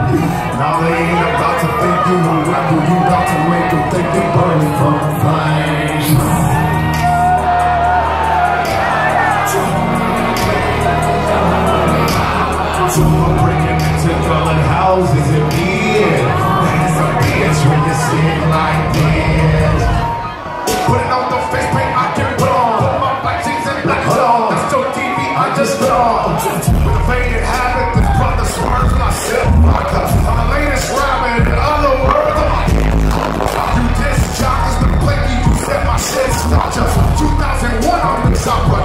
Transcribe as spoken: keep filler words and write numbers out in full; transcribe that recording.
Now they ain't about to think you a rebel, you about to make them think you're burning from the flames. So I'm bringing it to colored houses and beers. That's a bitch when you see it like this. Putting on the face paint I can put on. Put my black jeans and black on. That's still T V I just saw. With a faded habit, this brother swerves when I sip vodka. I'm the latest rabbit, in other words, I'm like, you disc jockers, the flaky, you said my shit starch. two thousand one on the top right.